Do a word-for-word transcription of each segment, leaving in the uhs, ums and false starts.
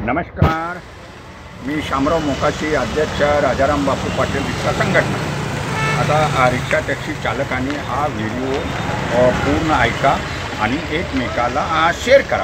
नमस्कार, मी शामराव मोकाशी, अध्यक्ष राजाराम बापू पाटील रिक्षा संघटना। आता रिक्षा टॅक्सी चालकांनी हा व्हिडिओ पूर्ण ऐका आणि एकमेकाला शेअर करा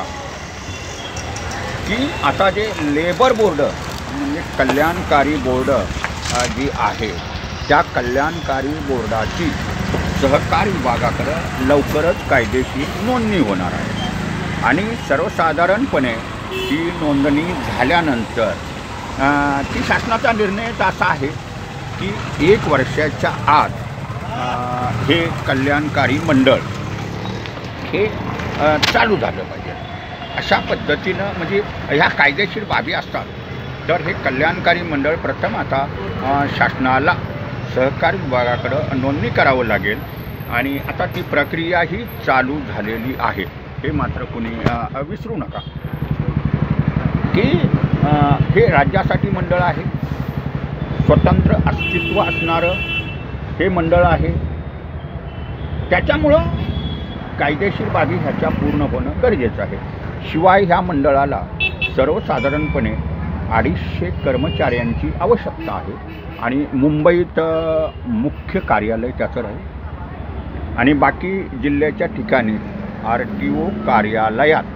की आता जे लेबर बोर्ड म्हणजे कल्याणकारी बोर्ड जी आहे त्या कल्याणकारी बोर्डाची सहकार विभागाकडे लवकरच कायदेशीर नोंदणी होणार आहे आणि सर्वसाधारणपणे ही नोंदणी झाल्यानंतर ती शासनाचा निर्णय असा आहे की एक वर्षाच्या आत हे कल्याणकारी मंडळ हे चालू झालं पाहिजे। अशा पद्धतीनं म्हणजे ह्या कायदेशीर बाबी असतात तर हे कल्याणकारी मंडळ प्रथम आता शासनाला सहकार विभागाकडं नोंदणी करावं लागेल आणि आता ती प्रक्रियाही चालू झालेली आहे, हे मात्र कोणी विसरू नका की हे राज्यासाठी मंडळ आहे, स्वतंत्र अस्तित्व असणारं हे मंडळ आहे। त्याच्यामुळं कायदेशीर बाबी ह्याच्या पूर्ण होणं गरजेचं आहे। शिवाय ह्या मंडळाला सर्वसाधारणपणे अडीचशे कर्मचाऱ्यांची आवश्यकता आहे आणि मुंबईत मुख्य कार्यालय त्याचं राहील आणि बाकी जिल्ह्याच्या ठिकाणी आर टी ओ कार्यालयात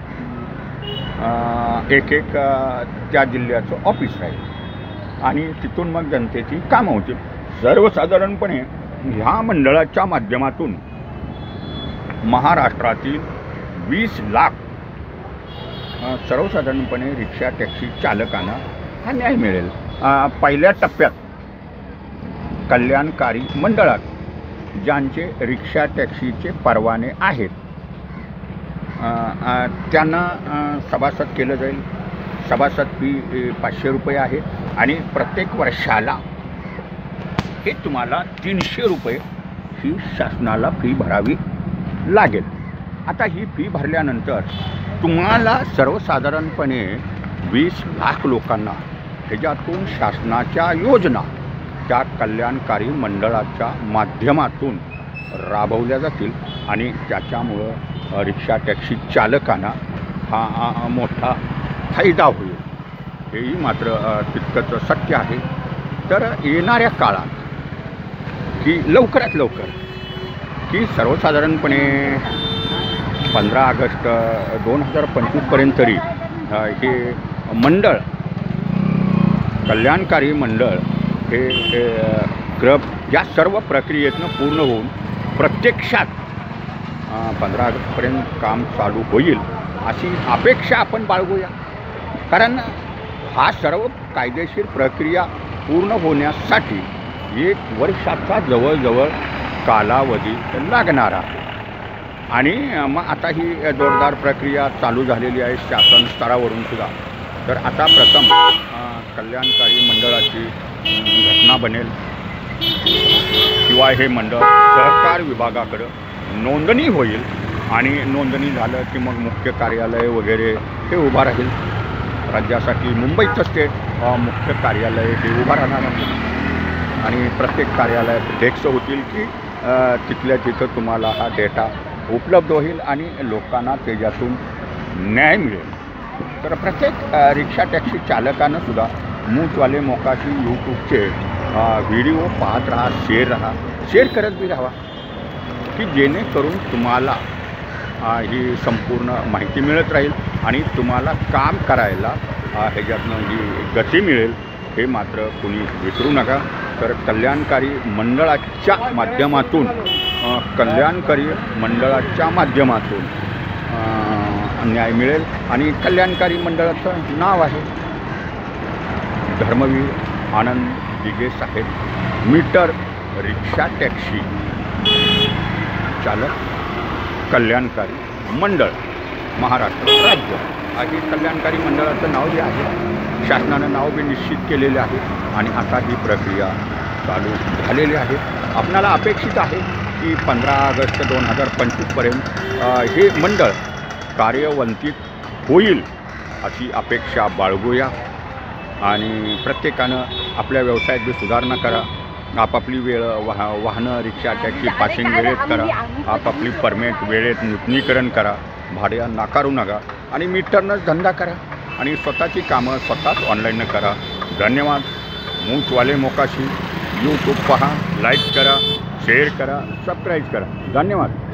एक एक त्या जिल्ह्याचं ऑफिस राहील आणि तिथून मग जनतेची कामं होतील। सर्वसाधारणपणे ह्या मंडळाच्या माध्यमातून महाराष्ट्रातील वीस लाख सर्वसाधारणपणे रिक्षा टॅक्सी चालकांना हा न्याय मिळेल। पहिल्या टप्प्यात कल्याणकारी मंडळात ज्यांचे रिक्षा टॅक्सीचे परवाने आहेत त्यांना सभासद केलं जाईल। सभासद फी पाचशे रुपये आहे आणि प्रत्येक वर्षाला हे तुम्हाला तीनशे रुपये ही शासनाला फी भरावी लागेल। आता ही फी भरल्यानंतर तुम्हाला सर्वसाधारणपणे वीस लाख लोकांना ह्याच्यातून शासनाच्या योजना त्या कल्याणकारी मंडळाच्या माध्यमातून राबवल्या जातील आणि त्याच्यामुळं रिक्षा टॅक्सी चालकांना हा मोठा फायदा होईल, हेही मात्र तितकंच सत्य आहे। तर येणाऱ्या काळात की लवकरात लवकर की सर्वसाधारणपणे पंधरा ऑगस्ट दोन हजार पंचवीसपर्यंत तरी हे मंडळ कल्याणकारी मंडळ हे ग्रब या सर्व प्रक्रियेतनं पूर्ण होऊन प्रत्यक्षात पंधरा ऑगस्टपर्यंत काम चालू होईल अशी अपेक्षा आपण बाळगूया, कारण हा सर्व कायदेशीर प्रक्रिया पूर्ण होण्यासाठी एक वर्षाचा जवळजवळ कालावधी लागणार आहे आणि मग आता ही जोरदार प्रक्रिया चालू झालेली आहे शासन स्तरावरून सुद्धा। तर आता प्रथम कल्याणकारी मंडळाची घटना बनेल, शिवाय हे मंडळ सहकार विभागाकडं नोंदणी होईल आणि नोंदणी झालं की मग मुख्य कार्यालय वगैरे हे उभा राहील। राज्यासाठी मुंबईचं स्टेट मुख्य कार्यालय हे उभं राहणार आहे आणि प्रत्येक कार्यालयात डेस्क होतील की तिथल्या तिथं तुम्हाला हा डेटा उपलब्ध होईल आणि लोकांना त्याच्यातून न्याय मिळेल। तर प्रत्येक रिक्षा टॅक्सी चालकानं सुद्धा मूचवाले मोकाशी यूट्यूबचे व्हिडिओ पाहत राहा, शेअर राहा शेअर करत बी राहा की जेणेकरून तुम्हाला ही संपूर्ण माहिती मिळत राहील आणि तुम्हाला काम करायला ह्याच्यातनं जी गती मिळेल हे मात्र कोणी विसरू नका। तर कल्याणकारी मंडळाच्या माध्यमातून कल्याणकारी मंडळाच्या माध्यमातून न्याय मिळेल आणि कल्याणकारी मंडळाचं नाव आहे Dharmaveer Anand Dighe Saheb meter rickshaw taxi चालक कल्याणकारी मंडळ महाराष्ट्र राज्य हे कल्याणकारी मंडळाचं नाव जे आहे शासनानं नाव बी निश्चित केलेले आहे आणि आता ही प्रक्रिया चालू झालेली आहे। आपणाला अपेक्षित आहे की पंधरा ऑगस्ट दोन हजार पंचवीसपर्यंत हे मंडळ कार्यवंतीत होईल अशी अपेक्षा बाळगूया आणि प्रत्येकानं आपल्या व्यवसायात बी सुधारणा करा। आपापली वेळ वाह वाहनं रिक्षा टॅक्सी पासिंग वेळेत करा, आपापली परमिट वेळेत नूतनीकरण करा, भाड्या नाकारू नका आणि मीटरनंच धंदा करा। आणि स्वतःची कामं स्वतःच ऑनलाईन करा. धन्यवाद. मूठवाले मोकाशी यूट्यूब पहा, लाईक करा, शेअर करा, सबस्क्राईब करा. धन्यवाद.